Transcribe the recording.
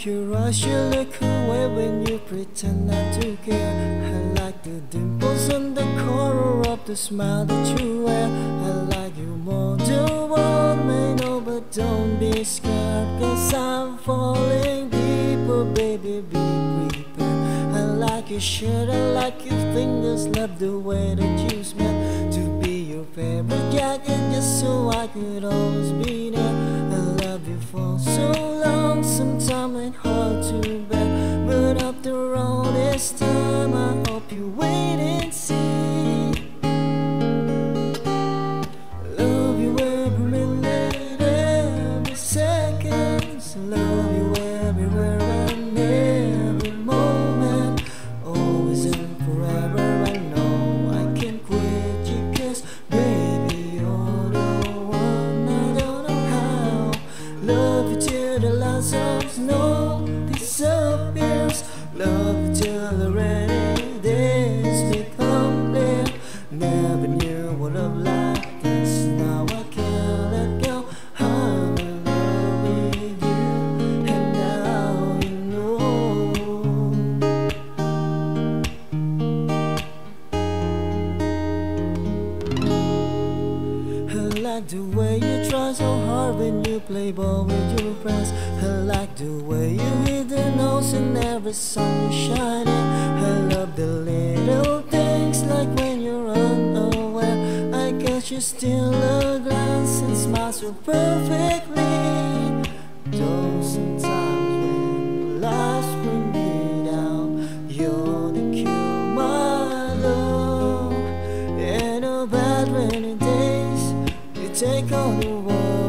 like your eyes, you look away when you pretend not to care. I like the dimples on the corner of the smile that you wear. I like you more than one may know, but don't be scared, 'cause I'm falling deeper, baby, be prepared. I like your shirt, I like your fingers, love the way that you smell. To be your favorite jacket, just so I could always be there. I love you for so long, sometimes it's hard to bear, but after all this time, I hope you wait and see. Love you every minute, every second. Love you everywhere and every moment, always and forever. I know I can't quit you, 'cause baby, you're the one. I don't know how. Love you till the last of snow disappears. Love you till the rainy days become clear. Never knew what love like this. Now I can't let go. I'm in love with you, and now you know. I like the way you try so hard when you play ball with your friends. I like the way you hit the notes in every song you shine in. I love the little things, like when you're unaware. I guess you steal a glance and smile so perfectly. Though sometimes when lies bring me down, you're the cure, my love. In the bad rainy days, you take on the world.